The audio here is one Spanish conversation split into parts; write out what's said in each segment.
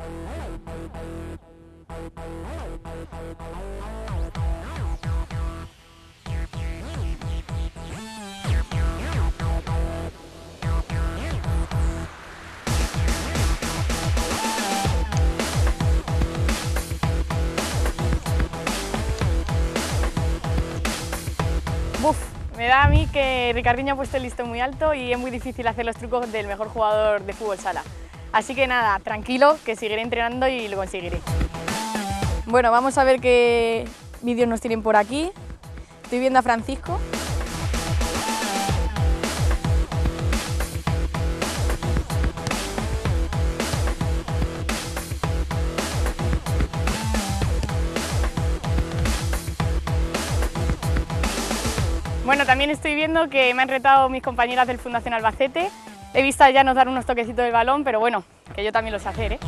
Uf, me da a mí que Ricardinho ha puesto el listón muy alto y es muy difícil hacer los trucos del mejor jugador de fútbol sala. Así que nada, tranquilo, que seguiré entrenando y lo conseguiré. Bueno, vamos a ver qué vídeos nos tienen por aquí. Estoy viendo a Francisco. Bueno, también estoy viendo que me han retado mis compañeras del Fundación Albacete. He visto a Llanos dar unos toquecitos del balón, pero bueno, que yo también lo sé hacer, ¿eh?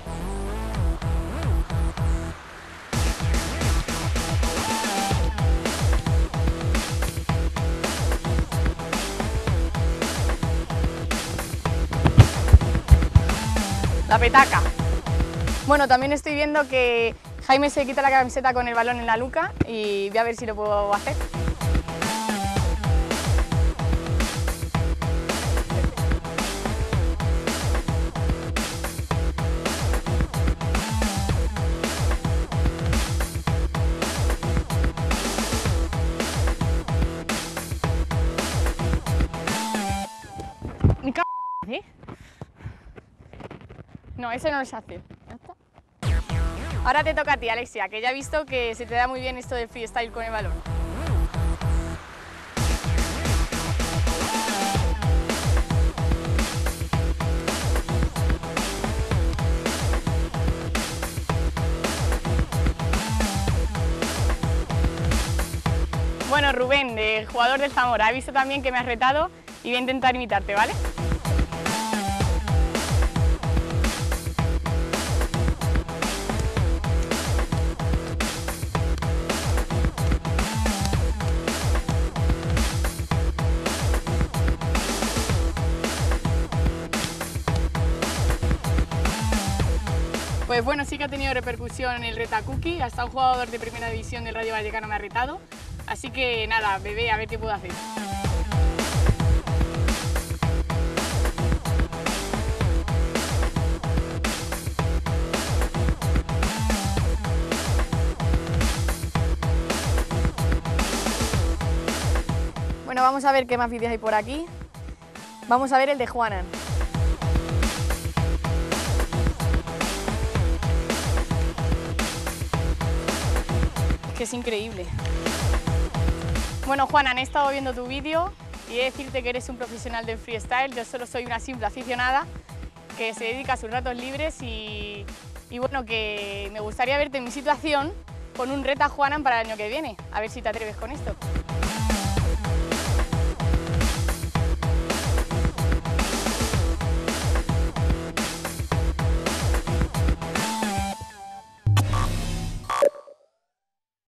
La petaca. Bueno, también estoy viendo que Jaime se quita la camiseta con el balón en la nuca y voy a ver si lo puedo hacer. ¿Sí? No, ese no lo sé hacer. ¿Ya está? Ahora te toca a ti, Alexia, que ya he visto que se te da muy bien esto del freestyle con el balón. Bueno, Rubén, jugador del Zamora, he visto también que me has retado y voy a intentar imitarte, ¿vale? Pues bueno, sí que ha tenido repercusión el Reta Cookie, hasta un jugador de primera división del Rayo Vallecano me ha retado, así que nada, bebé, a ver qué puedo hacer. Bueno, vamos a ver qué más vídeos hay por aquí. Vamos a ver el de Juanan. Es que es increíble. Bueno, Juanan, he estado viendo tu vídeo y he de decirte que eres un profesional del freestyle. Yo solo soy una simple aficionada que se dedica a sus ratos libres y bueno, que me gustaría verte en mi situación con un Reta Juanan para el año que viene. A ver si te atreves con esto.